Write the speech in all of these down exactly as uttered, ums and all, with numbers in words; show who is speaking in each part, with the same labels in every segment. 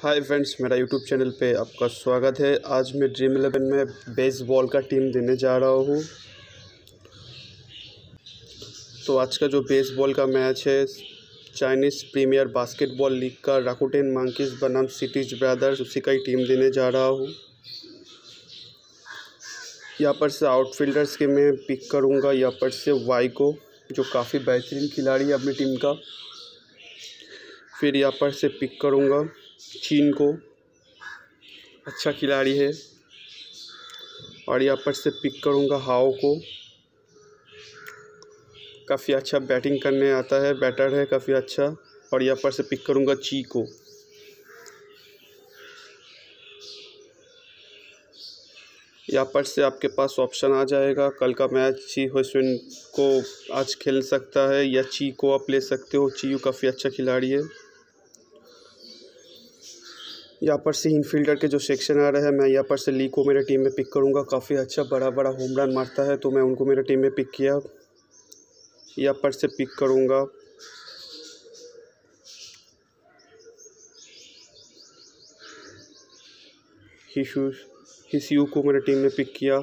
Speaker 1: हाय friends, मेरा YouTube channel पे आपका स्वागत है। आज मैं ड्रीम इलेवन में बेसबॉल का टीम देने जा रहा हूँ। तो आज का जो बेसबॉल का मैच है, चाइनीज़ प्रीमियर बास्केटबॉल लीग का राकुटेन मंकीज बनाम सिटीज ब्रदर्स, उसी का ही टीम देने जा रहा हूँ। यहाँ पर से आउटफील्डर्स के मैं पिक करूँगा। यहाँ पर से वाई को, जो काफ़ी बेहतरीन खिलाड़ी है अपनी टीम का। फिर यहाँ पर से पिक करूँगा चीन को, अच्छा खिलाड़ी है। और यहाँ पर से पिक करूँगा हाओ को, काफ़ी अच्छा बैटिंग करने आता है, बैटर है काफ़ी अच्छा। और यहाँ पर से पिक करूँगा ची को। यहाँ पर से आपके पास ऑप्शन आ जाएगा। कल का मैच ची हुइसन को आज खेल सकता है या ची को आप ले सकते हो। ची काफ़ी अच्छा खिलाड़ी है। यहाँ पर से इनफील्डर के जो सेक्शन आ रहा है, मैं यहाँ पर से ली को मेरे टीम में पिक करूँगा। काफ़ी अच्छा बड़ा बड़ा होम रन मारता है, तो मैं उनको मेरे टीम में पिक किया। यहाँ पर से पिक करूँगा हिशू हिसियू को मेरे टीम में पिक किया।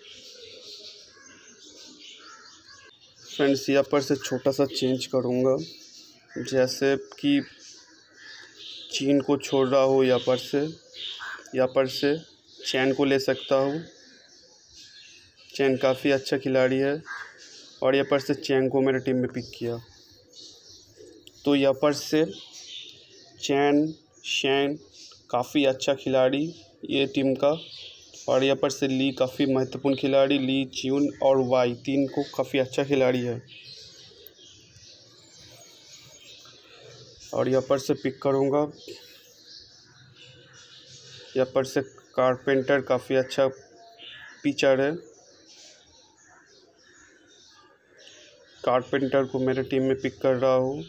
Speaker 1: फ्रेंड्स, यहाँ पर से छोटा सा चेंज करूँगा, जैसे कि चीन को छोड़ रहा हूँ। यहाँ पर से यहाँ पर से चैन को ले सकता हूँ। चैन काफ़ी अच्छा खिलाड़ी है। और यहाँ पर से चैन को मेरे टीम में पिक किया। तो यहाँ पर से चैन शैन काफ़ी अच्छा खिलाड़ी ये टीम का। और यहाँ पर से ली काफ़ी महत्वपूर्ण खिलाड़ी। ली, च्यून और वाई तीन को काफ़ी अच्छा खिलाड़ी है। और यहाँ पर से पिक करूँगा, यहाँ पर से कारपेंटर काफ़ी अच्छा पिचर है। कारपेंटर को मेरे टीम में पिक कर रहा हूँ।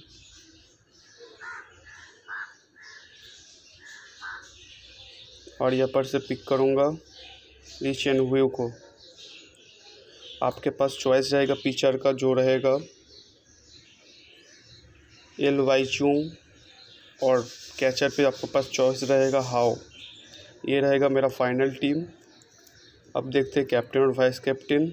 Speaker 1: और यहाँ पर से पिक करूँगा ली चेन हुई को। आपके पास चॉइस रहेगा पिचर का, जो रहेगा एल वाई चूंग। और कैचर पे आपके पास चॉइस रहेगा हाओ। ये रहेगा मेरा फाइनल टीम। अब देखते हैं कैप्टन और वाइस कैप्टन।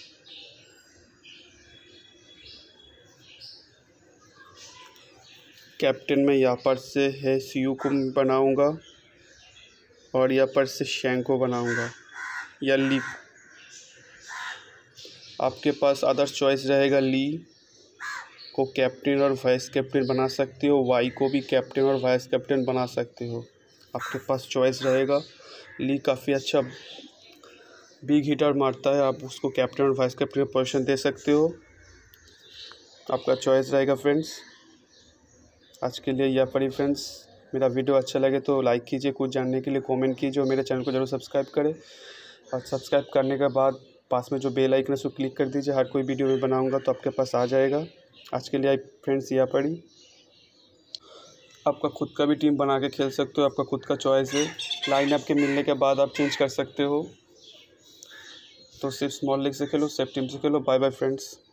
Speaker 1: कैप्टन में यहाँ पर से है सीयू को बनाऊंगा। और यहाँ पर से शैंग को बनाऊंगा या ली। आपके पास अदर चॉइस रहेगा, ली को कैप्टन और वाइस कैप्टन बना सकते हो। वाई को भी कैप्टन और वाइस कैप्टन बना सकते हो। आपके पास चॉइस रहेगा। ली काफ़ी अच्छा बिग हिटर मारता है, आप उसको कैप्टन और वाइस कैप्टन की पोजीशन दे सकते हो। आपका चॉइस रहेगा फ्रेंड्स। आज के लिए यह पड़ी फ्रेंड्स। मेरा वीडियो अच्छा लगे तो लाइक कीजिए, कुछ जानने के लिए कमेंट कीजिए और मेरे चैनल को जरूर सब्सक्राइब करें। और सब्सक्राइब करने के बाद पास में जो बेल आइकन है उसको क्लिक कर दीजिए। हर कोई वीडियो में बनाऊँगा तो आपके पास आ जाएगा। आज के लिए फ्रेंड्स यह पड़ी। आपका खुद का भी टीम बना के खेल सकते हो, आपका खुद का चॉइस है। लाइन अप के मिलने के बाद आप चेंज कर सकते हो। तो सिर्फ स्मॉल लीग से खेलो, सेफ टीम से खेलो। Bye bye friends.